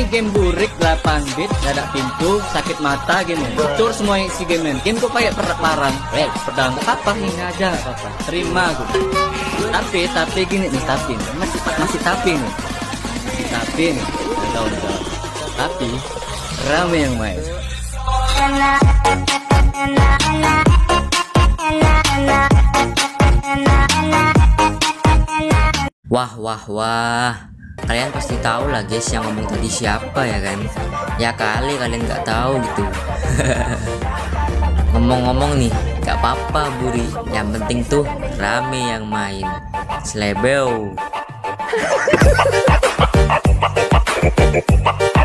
game burik 8 bit, gak ada pintu, sakit mata game. Betul semua isi game. Game kok kayak parang. Pedang apa nih aja nggak apa-apa. Terima gue. Tapi gini nih, masih tapi nih. Tapi nih, udah. Tapi rame yang main. Wah, kalian pasti tahu lah guys yang ngomong tadi siapa ya kan? Ya kali kalian nggak tahu gitu. Ngomong-ngomong nih, gak apa-apa Buri, yang penting tuh rame yang main. Slebeu.